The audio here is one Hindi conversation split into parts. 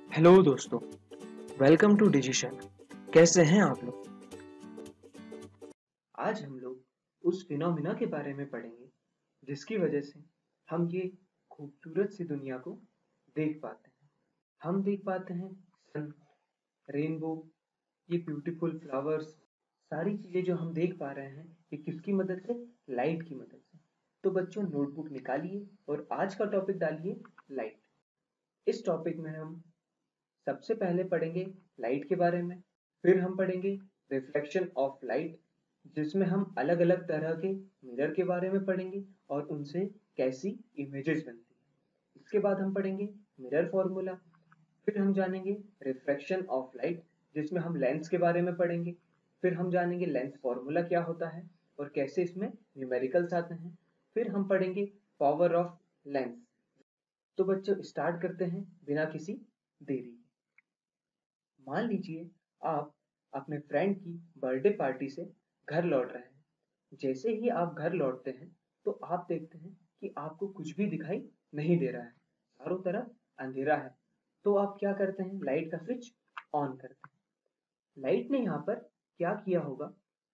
हेलो दोस्तों, वेलकम टू डिजिशन। कैसे हैं आप लोग? आज हम लोग उस फिनोमिना के बारे में पढ़ेंगे जिसकी वजह से हम ये खूबसूरत सी दुनिया को देख पाते हैं। हम देख पाते हैं सन, रेनबो, ये ब्यूटीफुल फ्लावर्स, सारी चीजें जो हम देख पा रहे हैं ये किसकी मदद से? लाइट की मदद से। तो बच्चों नोटबुक निकालिए और आज का टॉपिक डालिए लाइट। इस टॉपिक में हम सबसे पहले पढ़ेंगे लाइट के बारे में, फिर हम पढ़ेंगे रिफ्लेक्शन ऑफ लाइट, जिसमें हम अलग अलग तरह के मिरर के बारे में पढ़ेंगे और उनसे कैसी इमेजेस बनती है। इसके बाद हम पढ़ेंगे मिरर फॉर्मूला, फिर हम जानेंगे रिफ्लेक्शन ऑफ लाइट, जिसमें हम लेंस के बारे में पढ़ेंगे, फिर हम जानेंगे लेंस फॉर्मूला क्या होता है और कैसे इसमें न्यूमेरिकल्स आते हैं, फिर हम पढ़ेंगे पावर ऑफ लेंस। तो बच्चों स्टार्ट करते हैं बिना किसी देरी के। मान लीजिए आप अपने फ्रेंड की बर्थडे पार्टी से घर लौट रहे हैं। जैसे ही आप घर लौटते हैं तो आप देखते हैं कि आपको कुछ भी दिखाई नहीं दे रहा है, चारों तरफ अंधेरा है। तो आप क्या करते हैं? लाइट का स्विच ऑन करते हैं। लाइट ने यहाँ पर क्या किया होगा?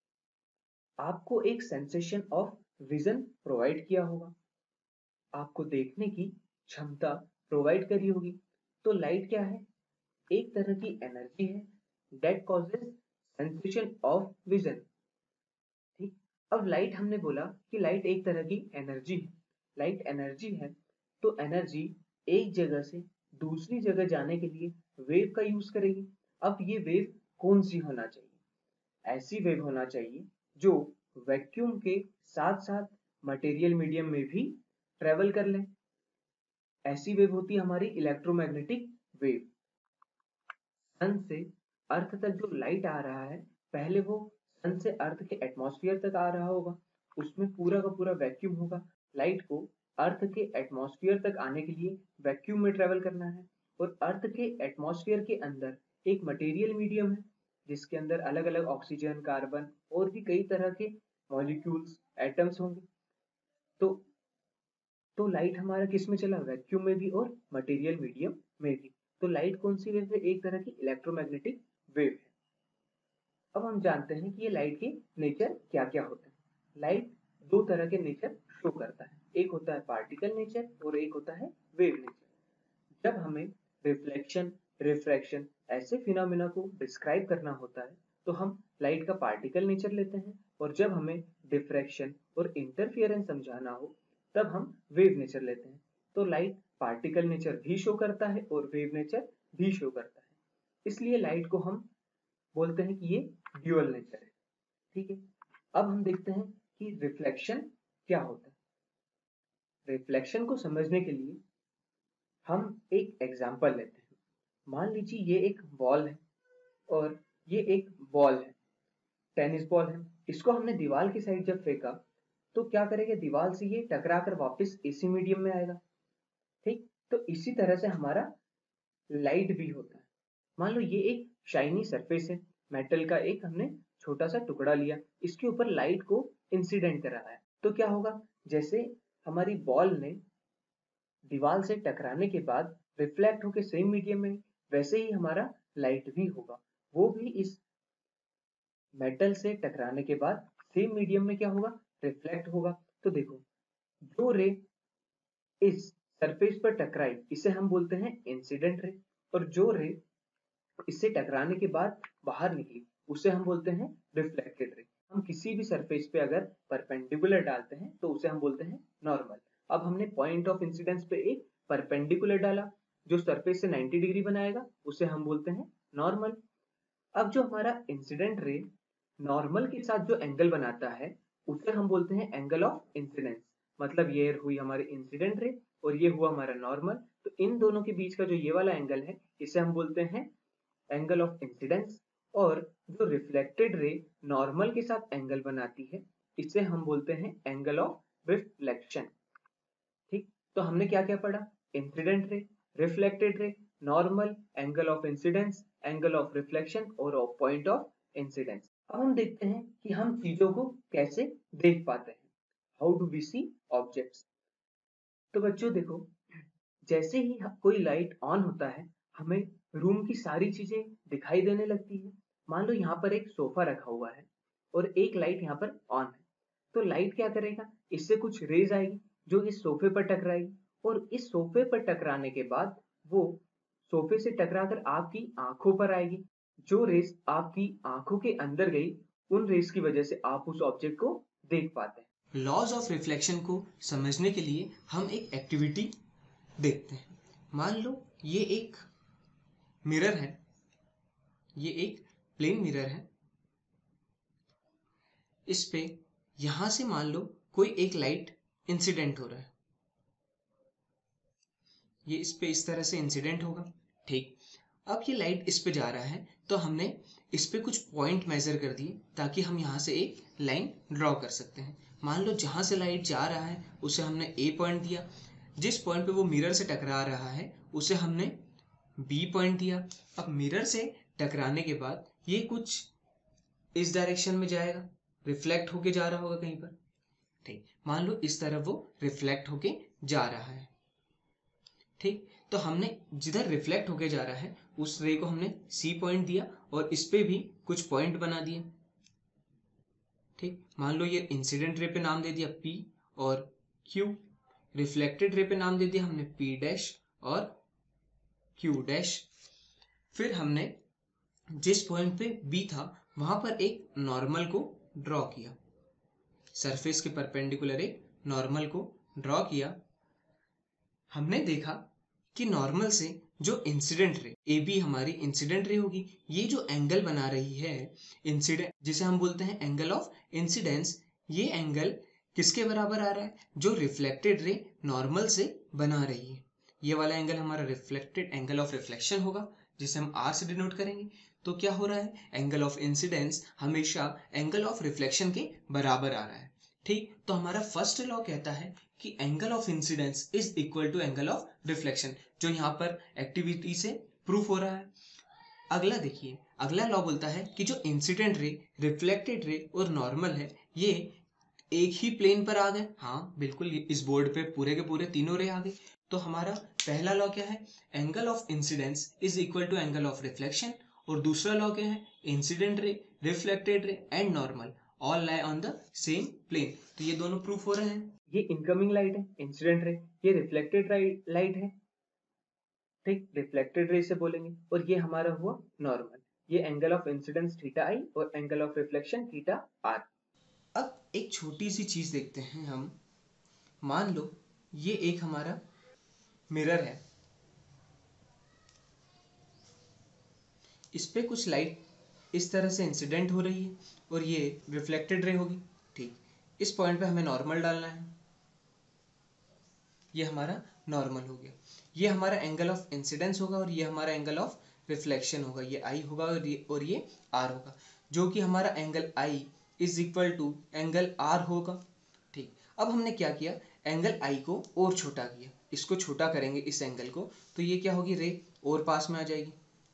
आपको एक सेंसेशन ऑफ विजन प्रोवाइड किया होगा, आपको देखने की क्षमता प्रोवाइड करी होगी। तो लाइट क्या है? एक तरह की एनर्जी है that causes sensation of vision. ठीक, अब लाइट हमने बोला कि लाइट एक तरह की एनर्जी है। लाइट एनर्जी है तो एनर्जी एक जगह से दूसरी जगह जाने के लिए वेव का यूज करेगी। अब ये वेव कौन सी होना चाहिए? ऐसी वेव होना चाहिए जो वैक्यूम के साथ साथ मटेरियल मीडियम में भी ट्रेवल कर ले। ऐसी वेव होती है हमारी इलेक्ट्रोमैग्नेटिक वेव। सन से अर्थ तक जो लाइट आ रहा है, पहले वो सन से अर्थ के एटमॉस्फेयर तक आ रहा होगा, उसमें पूरा का पूरा वैक्यूम होगा। लाइट को अर्थ के एटमॉस्फेयर तक आने के लिए वैक्यूम में ट्रेवल करना है और अर्थ के एटमॉस्फेयर के अंदर एक मटेरियल मीडियम है जिसके अंदर अलग अलग ऑक्सीजन, कार्बन और भी कई तरह के मॉलिक्यूल्स, एटम्स होंगे। तो तो लाइट हमारा किस में चला? वैक्यूम में भी और मटेरियल मीडियम में भी। तो लाइट कौन सी वेव है? एक तरह की इलेक्ट्रोमैग्नेटिक वेव है। अब हम जानते हैं कि ये लाइट के नेचर क्या क्या होते हैं। लाइट दो तरह के नेचर शो करता है, एक होता है पार्टिकल नेचर और एक होता है वेव नेचर। जब हमें रिफ्लेक्शन, रिफ्रैक्शन ऐसे फिनोमिना को डिस्क्राइब करना होता है तो हम लाइट का पार्टिकल नेचर लेते हैं, और जब हमें डिफ्रैक्शन और इंटरफियरेंस समझाना हो तब हम वेव नेचर लेते हैं। तो लाइट पार्टिकल नेचर भी शो करता है और वेव नेचर भी शो करता है। इसलिए लाइट को हम बोलते हैं कि ये ड्यूअल नेचर है। ठीक है, अब हम देखते हैं कि रिफ्लेक्शन क्या होता है। रिफ्लेक्शन को समझने के लिए हम एक एग्जांपल लेते हैं। मान लीजिए ये एक बॉल है और ये एक बॉल है, टेनिस बॉल है। इसको हमने दीवार की साइड जब फेंका तो क्या करेगा? दीवार से ये टकरा कर वापस एसी मीडियम में आएगा। ठीक, तो इसी तरह से हमारा लाइट भी होता है। मान लो ये एक शाइनी सरफेस है, मेटल का एक हमने छोटा सा टुकड़ा लिया, इसके ऊपर लाइट को इंसिडेंट कराया है। तो क्या होगा? जैसे हमारी बॉल ने दीवार से टकराने के बाद रिफ्लेक्ट होकर सेम मीडियम में, वैसे ही हमारा लाइट भी होगा, वो भी इस मेटल से टकराने के बाद सेम मीडियम में क्या होगा? रिफ्लेक्ट होगा। तो देखो, जो रे इस सरफेस पर टकराई इसे हम बोलते हैं इंसिडेंट रे, और जो रे इससे टकराने के बाद बाहर निकली उसे हम बोलते हैं रिफ्लेक्टेड रे। हम किसी भी सरफेस पे अगर परपेंडिकुलर डालते हैं तो उसे हम बोलते हैं नॉर्मल। अब हमने पॉइंट ऑफ इंसिडेंस पे एक परपेंडिकुलर डाला जो सरफेस से 90 डिग्री बनाएगा, उसे हम बोलते हैं नॉर्मल। अब जो हमारा इंसिडेंट रे नॉर्मल के साथ जो एंगल बनाता है उसे हम बोलते हैं एंगल ऑफ इंसिडेंस। मतलब ये हुई हमारी इंसिडेंट रे और ये हुआ हमारा नॉर्मल, तो इन दोनों के बीच का जो ये वाला एंगल है इसे हम बोलते हैं एंगल ऑफ इंसिडेंस। और जो रिफ्लेक्टेड रे नॉर्मल के साथ एंगल बनाती है इसे हम बोलते हैं एंगल ऑफ रिफ्लेक्शन। ठीक, तो हमने क्या क्या पढ़ा? Incident ray, reflected ray, normal, angle of incidence, angle of reflection और पॉइंट ऑफ इंसिडेंस। अब हम देखते हैं कि हम चीजों को कैसे देख पाते हैं। How do we see objects? तो बच्चों देखो, जैसे ही कोई लाइट ऑन होता है हमें रूम की सारी चीजें दिखाई देने लगती है। मान लो यहाँ पर एक सोफा रखा हुआ है और एक लाइट यहाँ पर ऑन है। तो लाइट क्या करेगा, इससे कुछ रेज आएगी जो इस सोफे पर टकराएगी और इस सोफे पर टकराने के बाद वो सोफे से टकराकर आपकी आंखों पर आएगी। जो रेस आपकी आंखों के अंदर गई, उन रेस की वजह से आप उस ऑब्जेक्ट को देख पाते हैं। लॉज ऑफ रिफ्लेक्शन को समझने के लिए हम एक एक्टिविटी देखते हैं। मान लो ये एक मिरर है, ये एक प्लेन मिरर है। इस पे यहां से मान लो कोई एक लाइट इंसिडेंट हो रहा है, ये इस पे इस तरह से इंसिडेंट होगा। ठीक, अब ये लाइट इस पे जा रहा है तो हमने इस पे कुछ पॉइंट मेजर कर दिए ताकि हम यहाँ से एक लाइन ड्रॉ कर सकते हैं। मान लो जहां से लाइट जा रहा है उसे हमने ए पॉइंट दिया, जिस पॉइंट पे वो मिरर से टकरा रहा है उसे हमने बी पॉइंट दिया। अब मिरर से टकराने के बाद ये कुछ इस डायरेक्शन में जाएगा, रिफ्लेक्ट होके जा रहा होगा कहीं पर। ठीक, मान लो इस तरफ वो रिफ्लेक्ट होके जा रहा है। ठीक, तो हमने जिधर रिफ्लेक्ट होके जा रहा है उस रे को हमने सी पॉइंट दिया और इस पे भी कुछ पॉइंट बना दिए। ठीक, मान लो ये इंसिडेंट रे पे नाम दे दिया पी और क्यू, रिफ्लेक्टेड रे पे नाम दे दिया हमने पी डैश और क्यू डैश। फिर हमने जिस पॉइंट पे बी था वहां पर एक नॉर्मल को ड्रॉ किया, सरफेस के परपेंडिकुलर एक नॉर्मल को ड्रॉ किया। हमने देखा कि नॉर्मल से जो इंसिडेंट रे ए बी हमारी इंसिडेंट रे होगी, ये जो एंगल बना रही है इंसिडेंट, जिसे हम बोलते हैं एंगल ऑफ इंसिडेंस, ये एंगल किसके बराबर आ रहा है, जो रिफ्लेक्टेड रे नॉर्मल से बना रही है। ये वाला एंगल हमारा रिफ्लेक्टेड एंगल ऑफ रिफ्लेक्शन होगा जिसे हम आर से डिनोट करेंगे। तो क्या हो रहा है, एंगल ऑफ इंसिडेंस हमेशा एंगल ऑफ रिफ्लेक्शन के बराबर आ रहा है। ठीक, तो हमारा फर्स्ट लॉ कहता है कि angle of incidence is equal to angle of reflection, जो यहाँ पर एक्टिविटी से प्रूफ हो रहा है। अगला देखिए, अगला लॉ बोलता है कि जो इंसिडेंट रे, रिफ्लेक्टेड रे और नॉर्मल है ये एक ही प्लेन पर आ गए। हाँ बिल्कुल, इस बोर्ड पे पूरे के पूरे तीनों रे आ गए। तो हमारा पहला लॉ क्या है, angle of incidence is equal to angle of reflection. और दूसरा लॉ क्या है, incident ray, reflected ray and normal all lie on the same plane. तो ये दोनों प्रूफ हो रहे हैं। ये इनकमिंग लाइट है इंसिडेंट रे, ये रिफ्लेक्टेड लाइट है। ठीक, रिफ्लेक्टेड रे से बोलेंगे। और ये हमारा हुआ नॉर्मल, ये angle of incidence theta I और angle of reflection theta R. अब एक छोटी सी चीज देखते हैं हम। मान लो ये एक हमारा मिरर है, इस पे कुछ लाइट इस तरह से इंसिडेंट हो रही है और ये रिफ्लेक्टेड रे होगी। ठीक, इस पॉइंट पे हमें नॉर्मल डालना है, ये हमारा नॉर्मल हो गया। ये हमारा एंगल ऑफ इंसिडेंस होगा और ये हमारा एंगल ऑफ रिफ्लेक्शन होगा, ये आई होगा और ये आर होगा, जो कि हमारा angle I is equal to angle R होगा। ठीक, अब हमने क्या किया, एंगल आई को और छोटा किया, इसको छोटा करेंगे इस एंगल को, तो ये क्या होगी, रे और पास में आ जाएगी।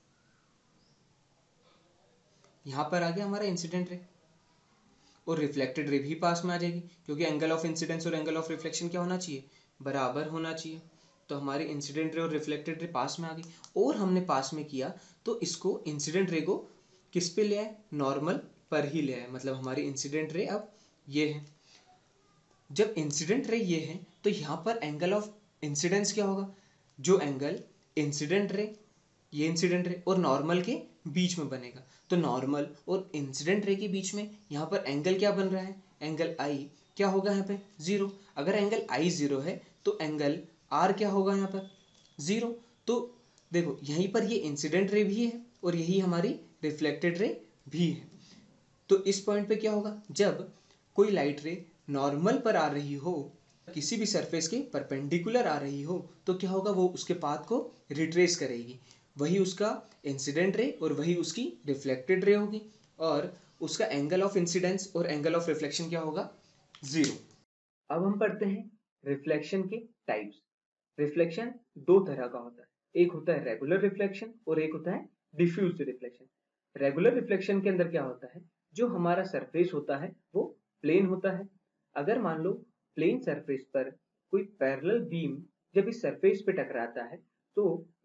यहाँ पर आ गया हमारा इंसिडेंट रे और रिफ्लेक्टेड रे भी पास में आ जाएगी, क्योंकि एंगल ऑफ इंसिडेंस और एंगल ऑफ रिफ्लेक्शन क्या होना चाहिए, बराबर होना चाहिए। तो हमारे इंसिडेंट रे और रिफ्लेक्टेड रे पास में आ गई। और हमने पास में किया तो इसको इंसिडेंट रे को किस पे ले आए, नॉर्मल पर ही ले आए, मतलब हमारी इंसिडेंट रे अब ये है। जब इंसिडेंट रे ये है तो यहाँ पर एंगल ऑफ इंसिडेंस क्या होगा, जो एंगल इंसिडेंट रे, ये इंसिडेंट रे और नॉर्मल के बीच में बनेगा। तो नॉर्मल और इंसिडेंट रे के बीच में यहाँ पर एंगल क्या बन रहा है, एंगल आई क्या होगा यहाँ पे, जीरो। अगर एंगल आई जीरो है तो एंगल आर क्या होगा यहाँ पर, जीरो। तो देखो यहीं पर ये इंसिडेंट रे भी है और यही हमारी रिफ्लेक्टेड रे भी है। तो इस पॉइंट पे क्या होगा, जब कोई लाइट रे नॉर्मल पर आ रही हो, किसी भी सरफेस के परपेंडिकुलर आ रही हो, तो क्या होगा, वो उसके पाथ को रिट्रेस करेगी। वही उसका इंसिडेंट रे और वही उसकी रिफ्लेक्टेड रे होगी और उसका एंगल ऑफ इंसिडेंस और एंगल ऑफ रिफ्लेक्शन क्या होगा, जीरो। अब हम पढ़ते हैं रिफ्लेक्शन के टाइप्स। रिफ्लेक्शन दो तरह का होता है, एक होता है रेगुलर रिफ्लेक्शन और एक होता है डिफ्यूज रिफ्लेक्शन। रेगुलर रिफ्लेक्शन के अंदर क्या होता है, जो हमारा सरफेस होता है वो प्लेन होता है। अगर मान लो प्लेन सरफेस पर कोई पैरेलल बीम जब इस सरफेस पे टकराता है तो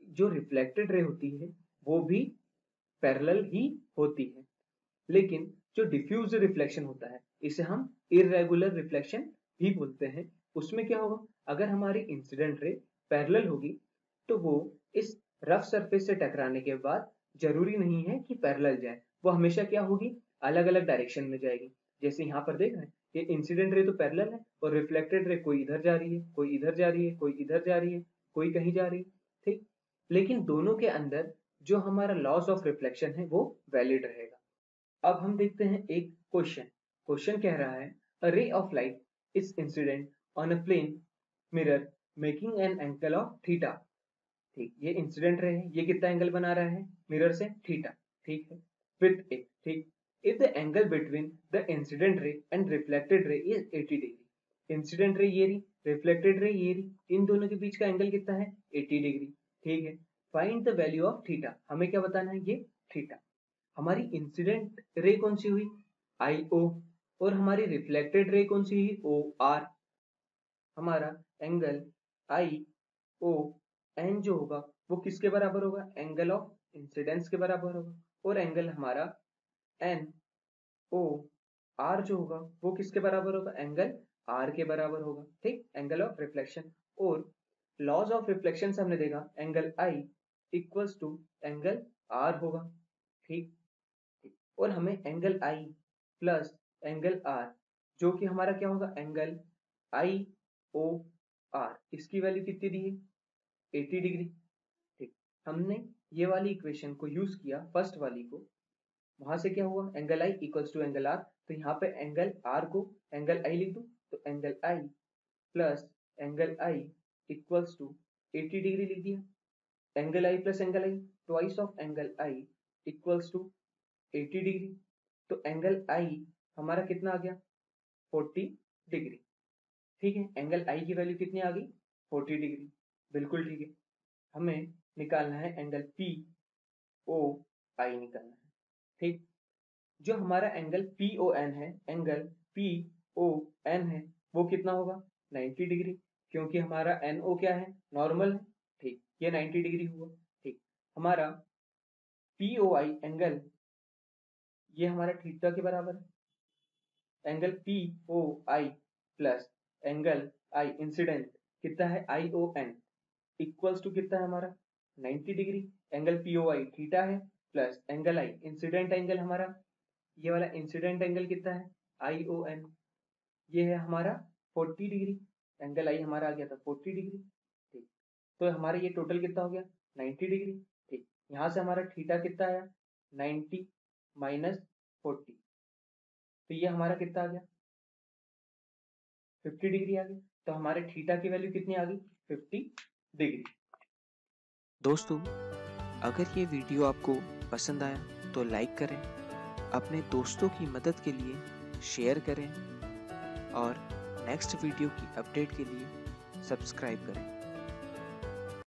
जो रिफ्लेक्टेड रे होती है वो भी पैरेलल ही होती है, लेकिन जो डिफ्यूज रिफ्लेक्शन होता है इसे हम इररेगुलर रिफ्लेक्शन भी बोलते हैं। उसमें क्या होगा, अगर हमारी इंसिडेंट रे पैरेलल होगी तो वो इस रफ सरफेस से टकराने के बाद जरूरी नहीं है कि पैरेलल जाए, वो हमेशा क्या होगी, अलग अलग डायरेक्शन में जाएगी। जैसे यहाँ पर देख रहे हैं, ये इंसिडेंट रे तो पैरेलल है और रिफ्लेक्टेड रे कोई इधर जा रही है, कोई इधर जा रही है, कोई इधर जा रही है, कोई कहीं जा रही है, ठीक। लेकिन दोनों के अंदर जो हमारा लॉस ऑफ रिफ्लेक्शन है वो वैलिड रहेगा। अब हम देखते हैं एक क्वेश्चन कह रहा है a ray of light is incident on a plane mirror making an angle of theta. ठीक, ये इंसिडेंट रे है, ये कितना एंगल बना रहा है मिरर से, थीटा, ठीक है, विथ ए, ठीक। If the angle between the incident ray and reflected ray is 80 degree, incident ray ये रही, रिफ्लेक्टेड रे ये रही, इन दोनों के बीच का एंगल कितना है 80 डिग्री, ठीक है। Find the value of theta, हमें क्या बताना है, ये थीटा। हमारी इंसिडेंट रे कौन सी हुई, आई ओ, और हमारी रिफ्लेक्टेड रे कौन सी हुई, ओ आर। हमारा एंगल आई ओ एन जो होगा वो किसके बराबर होगा, एंगल ऑफ इंसिडेंस के बराबर होगा, और एंगल हमारा एन ओ आर जो होगा वो किसके बराबर होगा, एंगल आर के बराबर होगा, ठीक, एंगल ऑफ रिफ्लेक्शन। और लॉज ऑफ रिफ्लेक्शन से हमने देखा angle I equals to angle R होगा, ठीक। और हमें angle I plus angle R जो कि हमारा क्या होगा, एंगल आई ओ आर, इसकी वैल्यू कितनी दी है, 80 डिग्री, ठीक। हमने ये वाली इक्वेशन को यूज किया फर्स्ट वाली को, वहां से क्या हुआ, angle I equals to angle R, तो यहाँ पे एंगल आर को एंगल आई लिख दूं, तो angle I plus angle I equals to 80 degree लिख दिया। Angle I plus angle I, twice of angle I equals to 80 degree, तो एंगल आई हमारा कितना आ गया, 40 डिग्री, ठीक है। एंगल आई की वैल्यू कितनी आ गई, 40 डिग्री, बिल्कुल ठीक है। हमें निकालना है एंगल पी ओ आई निकालना है, ठीक। जो हमारा एंगल पी ओ एन है, एंगल पी ओ एन है, वो कितना होगा, 90 डिग्री, क्योंकि हमारा एन ओ क्या है, नॉर्मल है, ठीक, ये 90 डिग्री हुआ, ठीक। हमारा पी ओ आई एंगल ये हमारा थीटा के बराबर है। Angle P O I plus angle I incident कितना है, I O N equals to कितना है हमारा 90 degree. Angle P O I theta है plus angle I incident angle हमारा, ये वाला इंसिडेंट एंगल कितना है, आई ओ एन, ये है हमारा 40 डिग्री, एंगल आई हमारा आ गया था 40 डिग्री, ठीक। तो हमारा ये टोटल कितना हो गया, 90 डिग्री, ठीक। यहाँ से हमारा थीटा कितना आया, 90 माइनस 40, तो ये हमारा कितना आ गया, 50 डिग्री आ गई। तो हमारे थीटा की वैल्यू कितनी आ गई, 50 डिग्री। दोस्तों, अगर ये वीडियो आपको पसंद आया तो लाइक करें, अपने दोस्तों की मदद के लिए शेयर करें और नेक्स्ट वीडियो की अपडेट के लिए सब्सक्राइब करें।